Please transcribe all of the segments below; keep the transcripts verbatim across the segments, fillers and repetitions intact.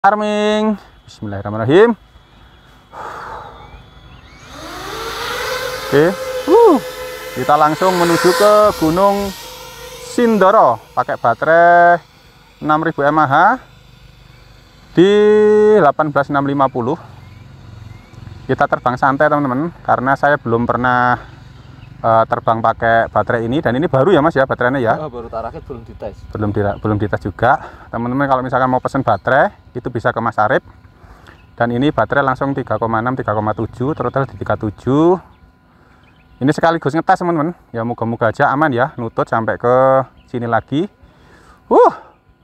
Farming. Bismillahirrahmanirrahim. Oke, uh, kita langsung menuju ke Gunung Sindoro pakai baterai enam ribu mAh di delapan belas enam lima puluh. Kita terbang santai teman-teman, karena saya belum pernah uh, terbang pakai baterai ini, dan ini baru ya Mas ya baterainya ya. Oh, baru tarakit, belum dites. Belum di, belum dites juga. Teman-teman kalau misalkan mau pesen baterai itu bisa ke Mas Arif. Dan ini baterai langsung tiga koma enam, tiga koma tujuh, total di tiga puluh tujuh. Ini sekaligus ngetes teman-teman. Ya moga-moga aja aman ya, nutut sampai ke sini lagi. Uh.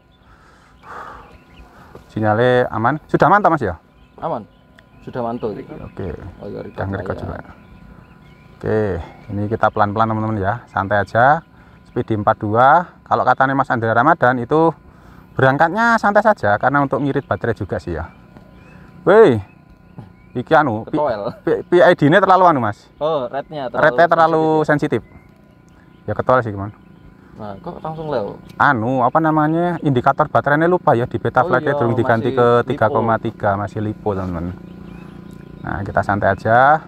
Sinyalnya aman. Sudah mantap Mas ya? Aman. Sudah mantul. Oke. Oh, ya, Udah ngerekod juga. Oke, ini kita pelan-pelan teman-teman ya, santai aja. Speed empat puluh dua. Kalau katanya Mas Andrea Ramadan itu berangkatnya santai saja, karena untuk ngirit baterai juga sih ya. Woi, iki anu, P I D-nya terlalu anu Mas. Oh, rednya terlalu, rednya terlalu sensitif. Ya ketol sih gimana? Nah, kok langsung lewat? Anu, apa namanya, indikator baterainya lupa ya, di beta oh, flag-nya iya, belum diganti ke tiga koma tiga, masih lipo teman-teman. Nah, kita santai aja.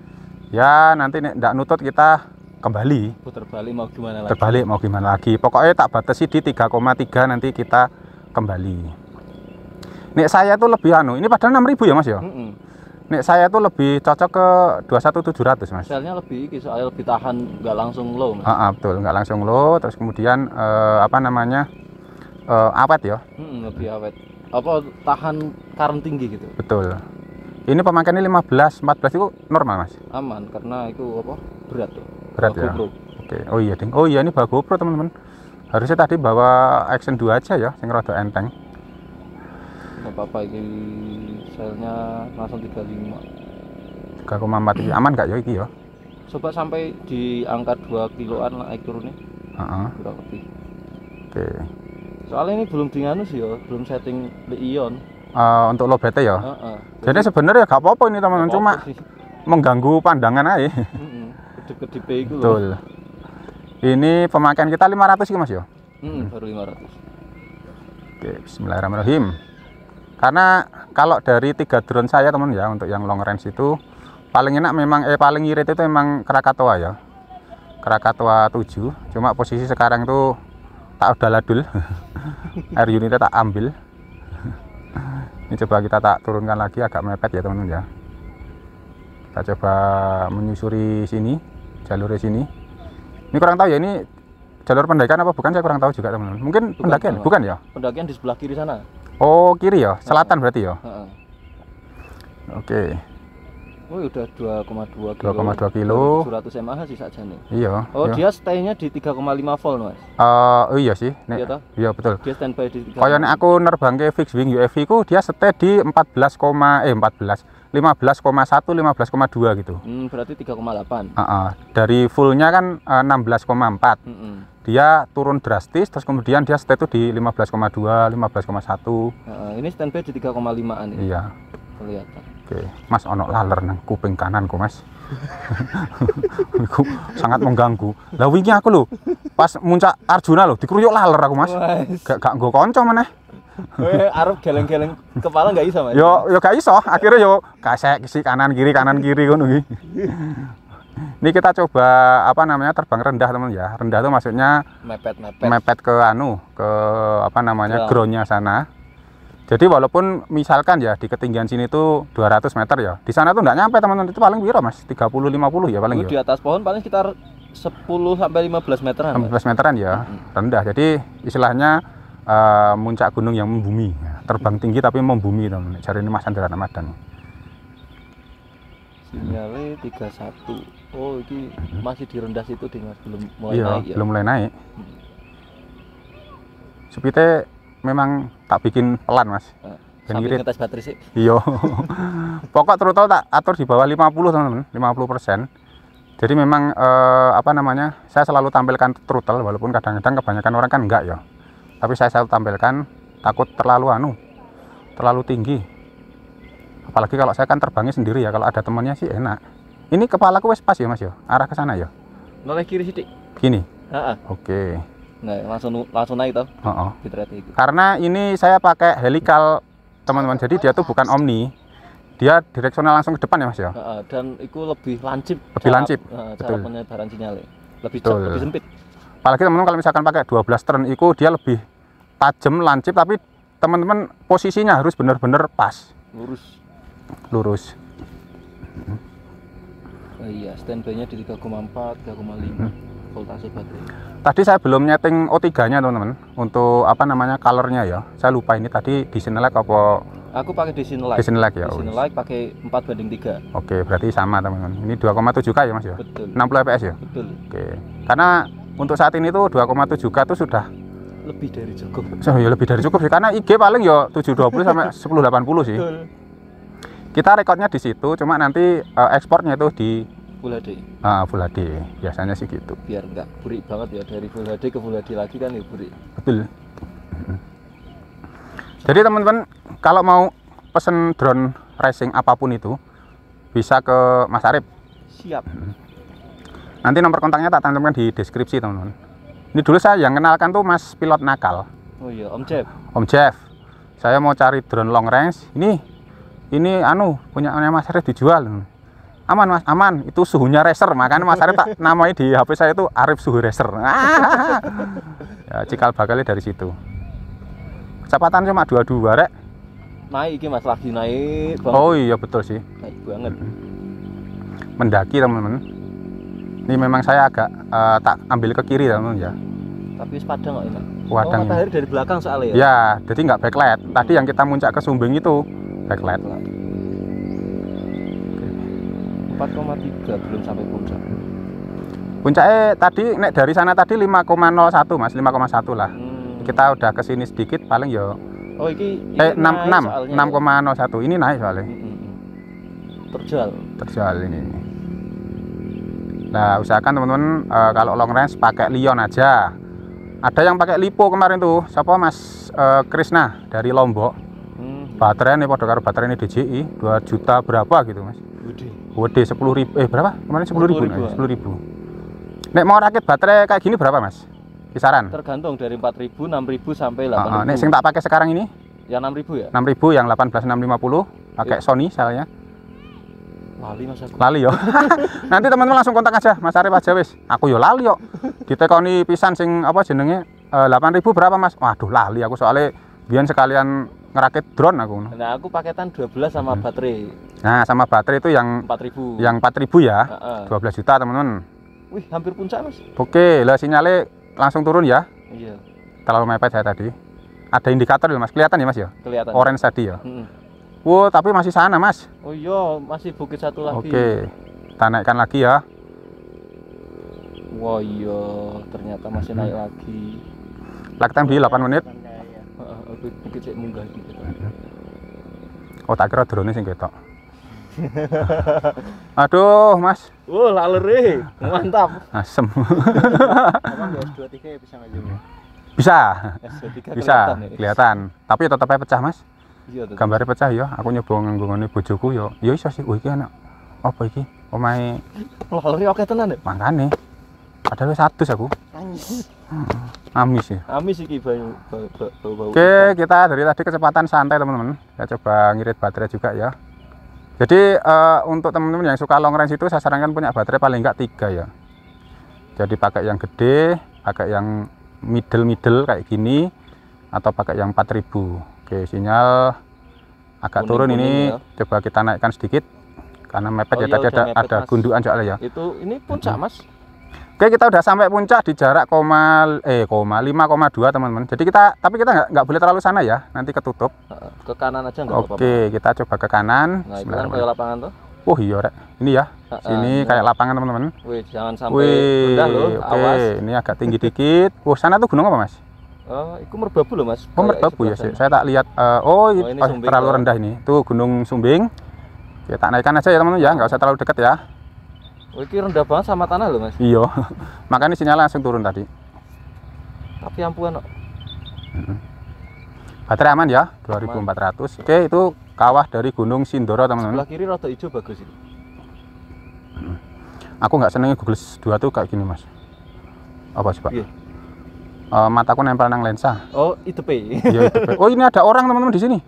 Ya, nanti nek ndak nutut kita kembali. Putar balik mau gimana lagi? Terbalik mau gimana lagi. Pokoknya tak batasi di tiga koma tiga, nanti kita kembali. Nek saya tuh lebih anu, ini padahal enam ribu ya Mas ya? Mm -mm. Nek saya tuh lebih cocok ke dua puluh satu tujuh ratus Mas. Selnya lebih, soalnya lebih tahan, nggak langsung low Mas. Ah, ah, betul, nggak langsung low. Terus kemudian eh, apa namanya, eh, awet ya? Mm -mm, lebih awet. Apa tahan current tinggi gitu? Betul. Ini pemakaiannya lima belas, empat belas itu normal Mas? Aman, karena itu apa, berat tuh. Berat ya? GoPro. Oke, oh iya ding. Oh iya, ini bawa GoPro teman-teman. Harusnya tadi bawa Action dua aja ya, yang rada enteng. Nggak apa-apa, ini selnya langsung tiga puluh lima. tiga koma empat ini aman nggak ya iki ya? Coba sampai di angka dua kiloan naik turunnya. Uh -huh. Kurang lebih. Oke. Soalnya ini belum dianu sih ya, belum setting ion. Uh, untuk low bete ya. Uh -uh. Jadi, Jadi sebenarnya gak apa-apa ini teman-teman, cuma sih mengganggu pandangan aja. Kedip-kedip itu. Betul. Ini pemakaian kita lima ratus sih Mas ya? Hmm, baru lima ratus. Oke, bismillahirrahmanirrahim. Karena kalau dari tiga drone saya teman ya, untuk yang long range itu paling enak memang eh paling irit itu memang Krakatoa ya. Krakatoa tujuh. Cuma posisi sekarang tuh tak udah ladul. Air unitnya tak ambil. Ini coba kita tak turunkan lagi, agak mepet ya teman-teman ya. Kita coba menyusuri sini, jalurnya sini. Ini kurang tahu ya, ini jalur pendakian apa bukan, saya kurang tah juga teman-teman. Mungkin bukan, pendakian, bukan ya? Pendakian di sebelah kiri sana. Oh, kiri ya, selatan berarti ya. Uh-uh. Oke. Oh, udah dua koma dua kilo. dua koma dua kilo. seratus mAh sih saja nih. Iya. Oh, iya. dia stay-nya di tiga koma lima volt, Mas. Uh, oh iya sih. Nek, iya, iya betul. Dia standby di tiga. Kayak nek aku nerbangke fixed wing U F V ku dia stay di empat belas, eh empat belas, lima belas koma satu, lima belas koma dua gitu. Hmm, berarti tiga koma delapan. Uh -uh. Dari fullnya kan uh, enam belas koma empat. Mm -hmm. Dia turun drastis, terus kemudian dia stay itu di lima belas koma dua, lima belas koma satu. Uh, ini standby di tiga koma limaan ini. Iya. Kelihatan. Oke, Mas ono laler nang kuping kananku Mas. Sangat mengganggu. Lah wingi aku lho, pas muncak Arjuna lho, dikruyuk laler aku Mas. Gak gak nggo kanca meneh. Weh, arep geleng-geleng kepala nggak iso Mas. Yo yo gak iso, akhirnya yo kasek kisi kanan kiri kanan kiri ngono iki. Ini kita coba apa namanya, terbang rendah teman ya. Rendah itu maksudnya mepet mepet. Mepet ke anu, ke apa namanya, groundnya sana. Jadi walaupun misalkan ya di ketinggian sini tuh dua ratus meter ya, di sana tuh nggak nyampe teman-teman, itu paling piro Mas? tiga puluh lima puluh ya paling ya. Di atas pohon paling sekitar sepuluh sampai lima belas meteran. lima belas meteran ya, hmm. rendah. Jadi istilahnya uh, muncak gunung yang membumi, terbang tinggi tapi membumi teman-teman. Cari ini Mas Andrea Ramadan. Sinyalnya tiga puluh satu. Oh, ini hmm. masih di rendah situ deh Mas, belum mulai iya, naik ya. Belum mulai naik. Hmm. Supite memang tak bikin pelan Mas. Nah, sambil ngetes baterai sih. Iya. Pokok throttle tak atur di bawah lima puluh teman-teman, lima puluh persen. Jadi memang eh, apa namanya, saya selalu tampilkan throttle, walaupun kadang-kadang kebanyakan orang kan enggak ya. Tapi saya selalu tampilkan, takut terlalu anu, terlalu tinggi. Apalagi kalau saya kan terbangnya sendiri ya, kalau ada temannya sih enak. Ini kepalaku wes pas ya Mas ya, arah ke sana ya. Noleh kiri sithik. Gini. Heeh. Oke. Nah, langsung langsung naik toh. Oh, oh. Itu. Karena ini saya pakai helical teman-teman. Jadi dia tuh bukan omni, dia direksional langsung ke depan ya mas ya. Uh, dan itu lebih lancip. Lebih cara, lancip. Uh, cara betul. penyebaran sinyalnya. Lebih Betul. lebih sempit. Apalagi teman-teman kalau misalkan pakai dua belas turn itu dia lebih tajam, lancip, tapi teman-teman posisinya harus benar-benar pas. Lurus. Lurus. Oh iya, standby-nya di tiga koma empat, tiga koma lima hmm. voltase baterai. Tadi saya belum nyeting O tiga nya teman-teman. Untuk apa namanya colornya ya. Saya lupa ini tadi di Sinelec apa? Aku pakai di Sinelec. Di Sinelec ya. Di Sinelec pakai empat banding tiga. Oke, berarti sama teman-teman. Ini dua koma tujuh K ya mas ya? Betul. enam puluh fps ya? Betul. Oke. Karena untuk saat ini tuh dua koma tujuh K itu sudah lebih dari cukup. So, ya lebih dari cukup sih. Karena I G paling ya tujuh dua puluh sampai sepuluh delapan puluh sih. Betul. Kita rekodnya di situ, cuma nanti uh, ekspornya itu di Full H D. Uh, Full H D. Biasanya sih gitu. Biar enggak burik banget ya, dari Full H D ke Full H D lagi kan ya burik. Betul. Jadi teman-teman kalau mau pesen drone racing apapun itu bisa ke Mas Arif. Siap. Nanti nomor kontaknya tak cantumkan di deskripsi teman-teman. Ini dulu saya yang kenalkan tuh Mas pilot nakal. Oh iya, Om Jeff. Om Jeff. Saya mau cari drone long range. Ini ini anu punya Mas Arif dijual. Aman Mas, aman. Itu suhunya racer. Makanya Mas Arif tak namanya di H P saya itu Arif suhu racer. Ya, cikal bakalnya dari situ. Kecepatan cuma dua puluh dua rek. Naik ini Mas, lagi naik banget. Oh iya betul sih. Naik banget. Mendaki teman-teman. Ini memang saya agak uh, tak ambil ke kiri teman-teman ya. Tapi sepadang kok enak. Padang. Oh, matahari dari belakang soalnya ya. Ya, jadi nggak backlight. Tadi yang kita muncak ke Sumbing itu backlight. empat koma tiga belum sampai puncak. Puncaknya tadi nek dari sana tadi lima koma nol satu Mas, lima koma satu lah. Hmm. Kita udah ke sini sedikit paling ya. Oh, iki, iki eh enam enam koma nol satu. Ini naik soalnya. Hmm, hmm. Terjual. Terjual ini. Nah, usahakan teman-teman uh, kalau long range pakai Lion aja. Ada yang pakai Lipo kemarin tuh. Siapa Mas uh, Krisna dari Lombok. Hmm. Baterai ini pada karo baterai ini D J I dua juta berapa gitu Mas. Gede. Gede sepuluh ribu. Eh berapa? Kemarin sepuluh ribu. sepuluh ribu. Nek mau rakit baterai kayak gini berapa Mas? Kisaran? Tergantung dari empat ribu, enam ribu sampai delapan ribu. Uh, uh, nek sing tak pakai sekarang ini? Ya enam ribu ya? enam ribu yang delapan belas enam lima puluh pakai ya. Sony misalnya. Lali Mas aku. Lali yo. Nanti teman-teman langsung kontak aja Mas Arif aja wis. Aku yo lali yo. Ditekoni pisan sing apa jenenge uh, delapan ribu berapa Mas? Waduh lali aku soalnya biyen sekalian ngerakit drone aku. Nah, aku paketan dua belas sama hmm. baterai. Nah, sama baterai itu yang empat ribu. Yang empat ribu ya. Uh-uh. dua belas juta, teman-teman. Wih, hampir puncak, Mas. Oke, lah sinyalnya langsung turun ya. Iya. Terlalu mepet saya tadi. Ada indikator ya, Mas. Kelihatan ya, Mas ya? Kelihatan. Orange tadi ya. Mm-mm. Wow, tapi masih sana, Mas. Oh iya, masih bukit satu lagi. Oke. Kita naikkan lagi ya. Wah, iya, ternyata masih naik lagi. Lag time di delapan menit. Bukit sik munggah iki. Oh, tak kira drone sing ketok. Aduh, Mas. Oh, lalere. Mantap. Asem. Emang S dua tiga bisa ngajung. Bisa. S dua tiga Bisa, kelihatan, ya? kelihatan. Tapi tetap aja pecah, Mas. Iya, tetap. Gambarnya pecah ya. Aku nyoba nganggo ngene bojoku ya. Ya iso sih. Oh, iki anak. Apa iki? Omahe lalere oke tenan ya? Mangkane. Padahal satu aku. Amis ya. Amis iki bau bau. Oke, kita dari tadi kecepatan santai teman-teman. Kita coba ngirit baterai juga ya. Jadi uh, untuk teman-teman yang suka long range itu saya sarankan punya baterai paling enggak tiga ya. Jadi pakai yang gede, pakai yang middle-middle kayak gini, atau pakai yang empat ribu. Oke, sinyal agak kuning, turun kuning ini ya. Coba kita naikkan sedikit karena mepet oh, ya, iya, tadi ada mepet, ada gundukan soalnya ya. Itu ini puncak, Mas. Oke, kita udah sampai puncak di jarak koma eh koma lima koma dua teman-teman. Jadi kita tapi kita nggak nggak boleh terlalu sana ya, nanti ketutup. Ke kanan aja nggak apa-apa. Oke, kita coba ke kanan. Nah, itu kan kayak lapangan tuh. Oh iya, Rek. Ini ya. Sini kayak lapangan teman-teman. Wih, jangan sampai Wih, rendah loh. Oke, awas. ini agak tinggi dikit. Wah, sana tuh gunung apa, Mas? Oh, itu Merbabu loh, Mas. Oh, Merbabu ya sih. Saya tak lihat. Uh, oh, oh, ini oh, terlalu tuh. rendah ini. Tuh Gunung Sumbing. Kita naikkan aja ya teman-teman ya, nggak usah terlalu dekat ya. Oh, ini rendah banget sama tanah loh, Mas. Iya. Makanya sinyalnya langsung turun tadi. Tapi ampuan kok. Hmm. Baterai aman ya, dua ribu empat ratus. Oke, itu kawah dari Gunung Sindoro, teman-teman. Sebelah kiri rada hijau bagus itu. Hmm. Aku nggak seneng Google dua tuh kayak gini, Mas. Apa sih, Pak? Iya. Uh, mataku nempel nang lensa. Oh, I T P. Iya, I T P. Oh, ini ada orang, teman-teman di sini.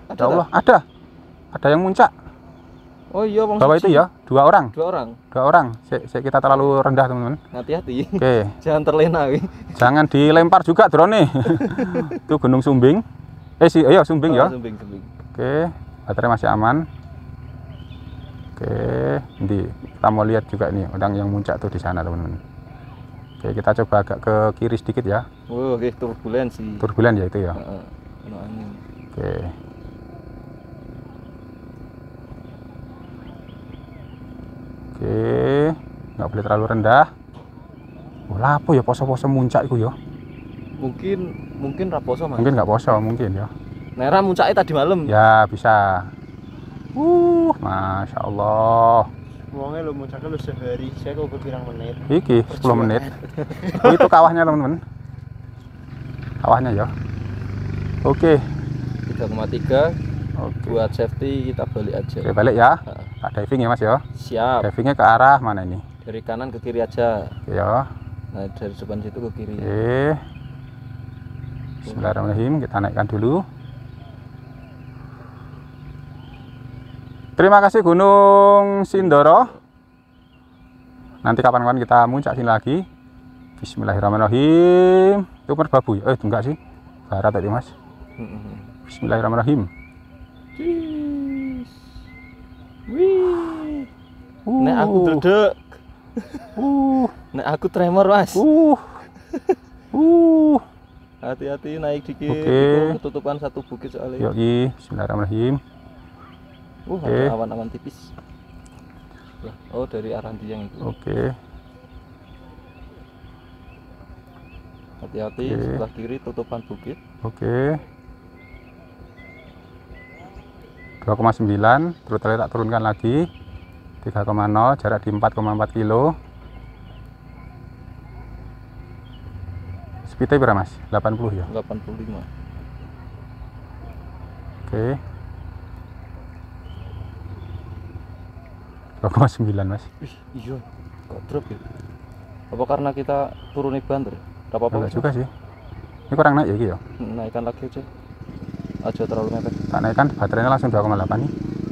Ada Ya Allah, ada. Ada yang muncak. Oh iya, Bang. Bawah itu ya, dua orang. Dua orang. Dua orang. Sik, sik, kita terlalu rendah, teman-teman. Hati-hati. Oke. Jangan terlena, wi. Jangan dilempar juga drone nih. Itu Gunung Sumbing. Eh sih, iya Sumbing Oh, ya. Sumbing, Sumbing. Oke, baterai masih aman. Oke, nanti kita mau lihat juga nih orang yang muncak tuh di sana, teman-teman. Oke, kita coba agak ke kiri sedikit ya. Oh, oke, turbulensi. Turbulen ya itu ya. Heeh. Kena angin. Oke. Oke, nggak boleh terlalu rendah. Oh, lapo ya poso-poso muncak itu ya. Mungkin mungkin raposo, Mas. Mungkin nggak poso mungkin ya. Nera muncaknya tadi malam. Ya bisa. Uh, masya Allah. Wongnya lo muncaknya lo sehari, saya kok berpirang menit. Iki sepuluh menit. Oh, itu kawahnya teman-teman. Kawahnya ya. Oke. tiga koma tiga. Oke. Buat safety kita balik aja. Oke, balik ya. Heeh. Tak diving ya Mas ya. Siap. Divingnya ke arah mana ini? Dari kanan ke kiri aja. Oke ya. Nah, dari depan situ ke kiri. Oke. Bismillahirrahmanirrahim. Kita naikkan dulu. Terima kasih Gunung Sindoro. Nanti kapan-kapan kita muncak sini lagi. Bismillahirrahmanirrahim. Itu merbabu ya? Eh, enggak sih. Barat tadi Mas. Bismillahirrahmanirrahim. Cheese. Wih. Uh. Nek aku dredeg. Uh. Nek aku tremor, Mas. Uh. Uh. Hati-hati naik dikit. Oke. Itu ketutupan satu bukit soalnya. Yoi, bismillahirrahmanirrahim. Uh, Oke. ada awan-awan tipis. Lah, oh dari arah Dieng itu. Oke. Hati-hati Oke. sebelah kiri tutupan bukit. Oke. dua koma sembilan, throttle tak turunkan lagi. tiga koma nol, jarak di empat koma empat kilo. Speednya berapa Mas? delapan puluh ya? delapan puluh lima. Oke. dua koma sembilan Mas. Ih, iya. Kok drop ya? Apa karena kita turunin banter? Enggak apa-apa. Enggak juga sih. Ini kurang naik ya iki ya? Naikkan lagi aja. Aja terlalu mepet. Tak naikkan baterainya langsung dua koma delapan nih.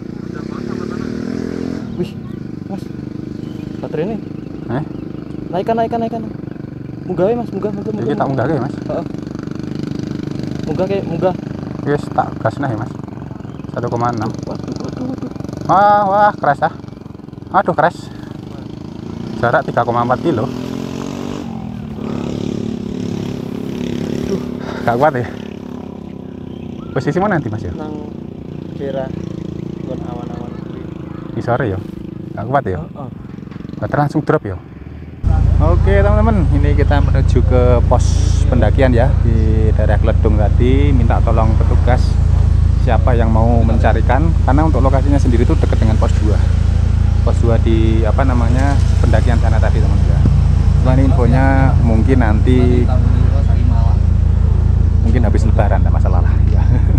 Wih, Mas. Baterai ini. Eh, Naikkan, naikkan, naikkan. Munggah ya, Mas, munggah, munggah, munggah. iki tak munggah ya Mas. Heeh. Munggah kayak munggah. Wis tak gas nah ya Mas. satu koma enam. Waduh, waduh, waduh. Wah, wah, crash ah. Aduh, crash. Jarak tiga koma empat kilo. Duh, gak kuat ya. Posisi mana nanti Mas ya? Nang daerah bukan awan-awan. Di sore ya. Gak kuat ya. Oh, Baterai langsung drop ya. Oke teman-teman, ini kita menuju ke pos pendakian ya di daerah Kledung tadi. Minta tolong petugas siapa yang mau mencarikan, karena untuk lokasinya sendiri itu dekat dengan pos dua. Pos dua di apa namanya pendakian sana tadi teman-teman ya. Cuma ini infonya mungkin nanti mungkin habis lebaran, tidak masalah lah ya.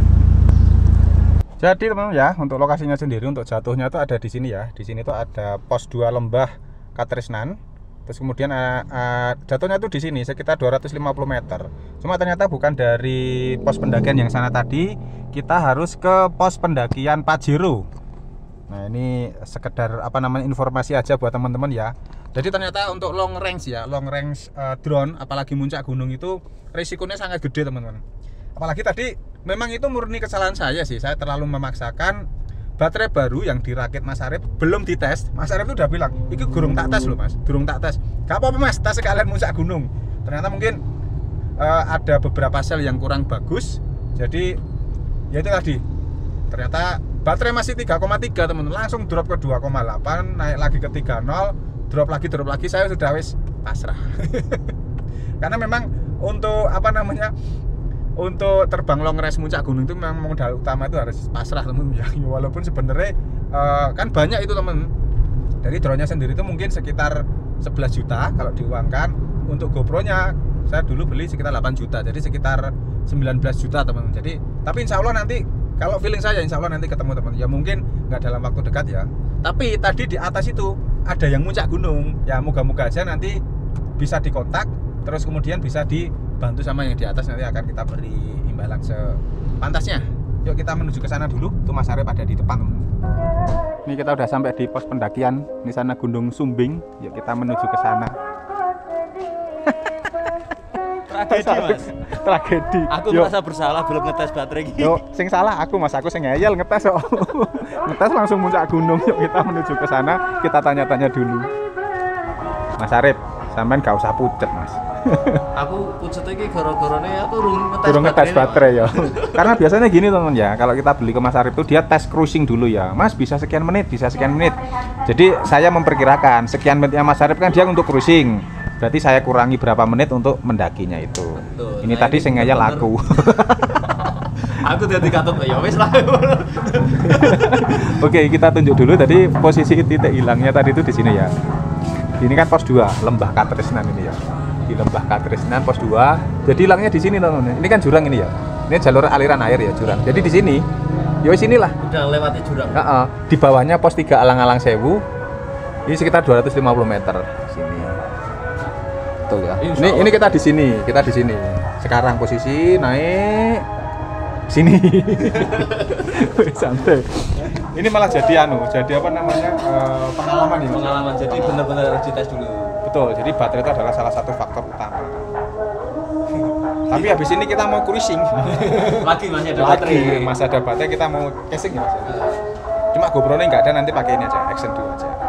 Jadi teman-teman ya, untuk lokasinya sendiri untuk jatuhnya itu ada di sini ya. Di sini tuh ada pos dua Lembah Katresnan. Terus kemudian uh, uh, jatuhnya tuh di sini sekitar dua ratus lima puluh meter. Cuma ternyata bukan dari pos pendakian yang sana tadi, kita harus ke pos pendakian Pajero. Nah, ini sekedar apa namanya informasi aja buat teman-teman ya. Jadi ternyata untuk long range ya, long range uh, drone apalagi muncak gunung itu risikonya sangat gede teman-teman. Apalagi tadi memang itu murni kesalahan saya sih, saya terlalu memaksakan. Baterai baru yang dirakit Mas Arif belum dites. Mas Arif itu udah bilang, "Iki gurung tak tes loh Mas, durung tak tes." Gak apa-apa Mas, tes sekalian muncak gunung. Ternyata mungkin uh, ada beberapa sel yang kurang bagus. Jadi ya itu tadi. Ternyata baterai masih tiga koma tiga teman-teman, langsung drop ke dua koma delapan, naik lagi ke tiga koma nol, drop lagi, drop lagi. Saya sudah wis pasrah. Karena memang untuk apa namanya? Untuk terbang long range muncak gunung itu memang modal utama itu harus pasrah teman ya. Walaupun sebenarnya uh, kan banyak itu teman. Dari drone-nya sendiri itu mungkin sekitar sebelas juta kalau diuangkan. Untuk GoPro-nya saya dulu beli sekitar delapan juta. Jadi sekitar sembilan belas juta teman. Jadi tapi insya Allah nanti kalau feeling saya insya Allah nanti ketemu teman. Ya mungkin nggak dalam waktu dekat ya. Tapi tadi di atas itu ada yang muncak gunung. Ya moga-moga aja nanti bisa dikontak. Terus kemudian bisa dibantu sama yang di atas, nanti akan kita beri imbalan sepantasnya. Yuk kita menuju ke sana dulu. Tuh Mas Arif ada di depan. Ini kita udah sampai di pos pendakian. Di sana Gunung Sumbing. Yuk kita menuju ke sana. Tragedi Mas. Tragedi. Aku Yuk. merasa bersalah belum ngetes baterai gini. Yuk, sing salah aku Mas, aku sing ngeyel ngetes kok. Ngetes langsung muncak gunung. Yuk kita menuju ke sana, kita tanya-tanya dulu. Mas Arif, sampean gak usah pucet, Mas. Aku pucet iki gara-garane aku urung ngetes Turun ngetes baterai ya. Mas. Karena biasanya gini teman ya, kalau kita beli ke Mas Arif itu dia tes cruising dulu ya. Mas bisa sekian menit, bisa sekian menit. Jadi saya memperkirakan sekian menitnya Mas Arif kan dia untuk cruising. Berarti saya kurangi berapa menit untuk mendakinya itu. Betul. Ini Nah, tadi ini sing ngeyel bener-bener. aku. Aku dadi katut ya wis lah. Oke, kita tunjuk dulu tadi posisi titik hilangnya tadi itu di sini ya. Ini kan pos dua, Lembah Katresnan ini ya. Di Lembah Katresnan pos dua. Jadi hilangnya di sini teman-teman. Ini kan jurang ini ya. Ini jalur aliran air ya, jurang. Jadi di sini. Ya sinilah. Udah lewati jurang. Heeh. Di bawahnya pos tiga Alang-Alang Sewu. Ini sekitar dua ratus lima puluh meter sini. Betul ya. Insya Ini Allah. ini kita di sini, kita di sini. Sekarang posisi naik sini. Santai. Ini malah jadi anu, jadi apa namanya? eh, pengalaman ini. Pengalaman. Jadi benar-benar harus dites dulu. Betul. Jadi baterai itu adalah salah satu faktor utama. Tapi habis ini kita mau cruising. Lagi masih ada Lagi baterai. masih ada baterai, kita mau casing ya Mas. Cuma GoPro-nya nggak ada, nanti pakai ini aja, Action dua aja.